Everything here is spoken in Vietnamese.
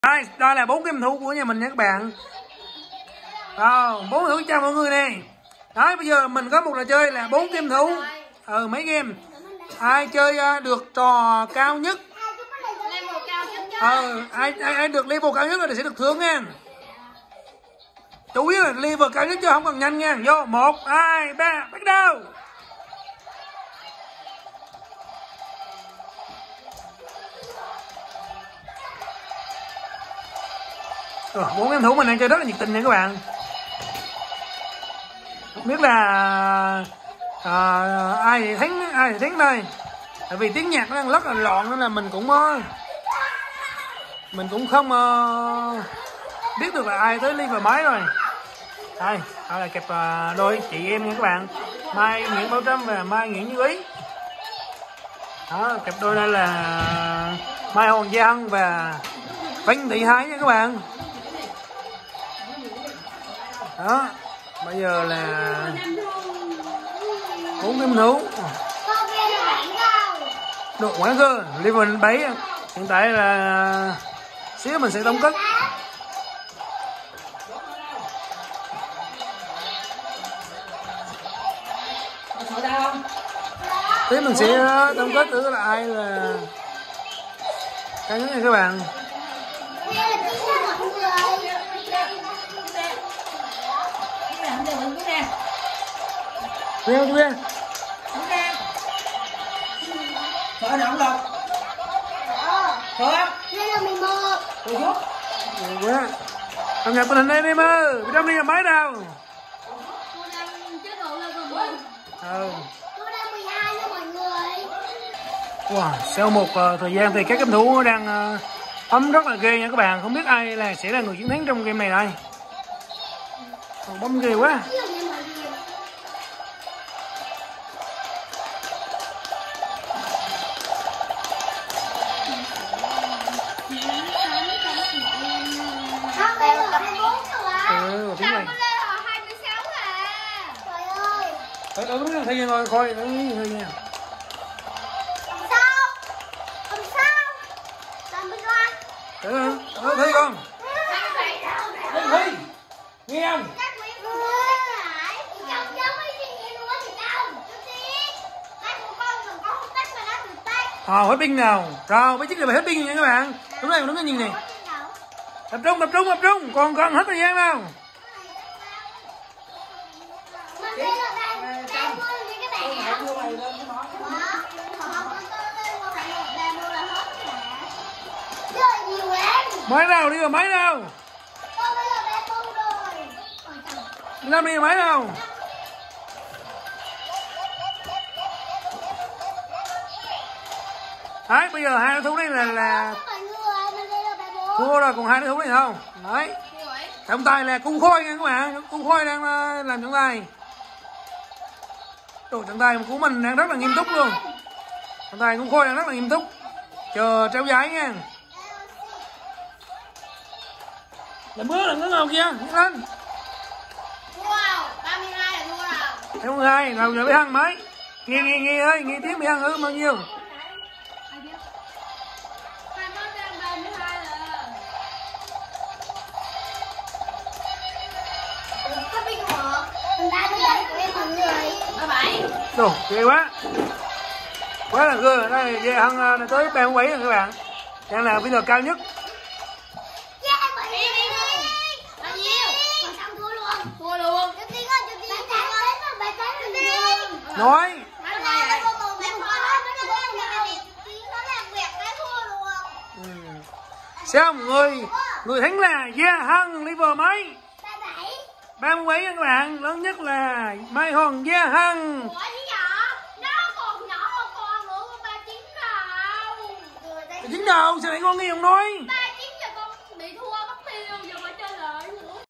Đây là 4 game thủ của nhà mình nha các bạn. 4 thủ chào mọi người nè. Đấy, bây giờ mình có một trò chơi là 4 game thủ. Mấy game. Ai chơi được trò cao nhất. Ai được level cao nhất thì sẽ được thưởng nha. Chú ý là level cao nhất chứ không cần nhanh nha. Vô 1, 2, 3 bắt đầu. Bốn game thủ mình đang chơi rất là nhiệt tình nha các bạn. Không biết là ai thắng đây. Tại vì tiếng nhạc nó đang rất là loạn nên là mình cũng không biết được là ai tới level mấy rồi. Đây là kẹp đôi chị em nha các bạn. Mai Nguyễn Bảo Trâm và Mai Nguyễn Như Ý. Đó, kẹp đôi đây là Mai Hồng Gia Hân và Vinh Thị Hải nha các bạn. Đó, bây giờ là 4 game thủ. Độ quá cơ, level 7. Hiện tại là xíu mình sẽ tống cất. Tí mình sẽ tống cất thử là ai là cái nhất này các bạn. Theo chú em. Sợ nào không được. Sợ em. Đây là 11. Tôi chút. Nhiều quá. Cầm nhập tình hình em ơi. Trong đi là mấy đâu. Cô đang chết rồi lên rồi. Cô đang 12 nha mọi người. Wow, sau một thời gian thì các game thủ đang ấm rất là ghê nha các bạn. Không biết ai sẽ là người chiến thắng trong game này đây. Bấm ghê quá. Đúng là thay rồi coi thôi nha. Không sao. Làm bên loa. Thấy con. Thấy. Nghe không? Hết pin nào. Rồi, mấy chiếc này phải hết pin nha các bạn. Đúng cái nhìn này. Tập trung. Còn hết thời gian đâu. Máy đâu đi rồi máy đâu. Năm đi máy đâu. Đấy, bây giờ hai đối thủ này là thua rồi, còn hai đối thủ này không. Đấy. Trọng tài là Cung Khôi nha các bạn. Cung Khôi đang làm trọng tài. Trọng tài của mình đang rất là nghiêm túc luôn. Trọng tài Cung Khôi đang rất là nghiêm túc. Chờ treo giải nha. Là mưa là ngứa ngầu kia, nhấc lên. Wow, 32 là thua rồi. 32, rồi giờ Mỹ Hằng mới. Nghe ơi, nghe tiếng Mỹ Hằng ư bao nhiêu? Đồ, ghê quá. Quá là ghê, đây về Hân tới 37 rồi các bạn. Đang là bây giờ cao nhất. Nói. Xong người thắng là Gia Hân level mấy? 37 các bạn, lớn nhất là Mai Hồng Gia Hân. Chính đầu, sao lại con nghe không nói?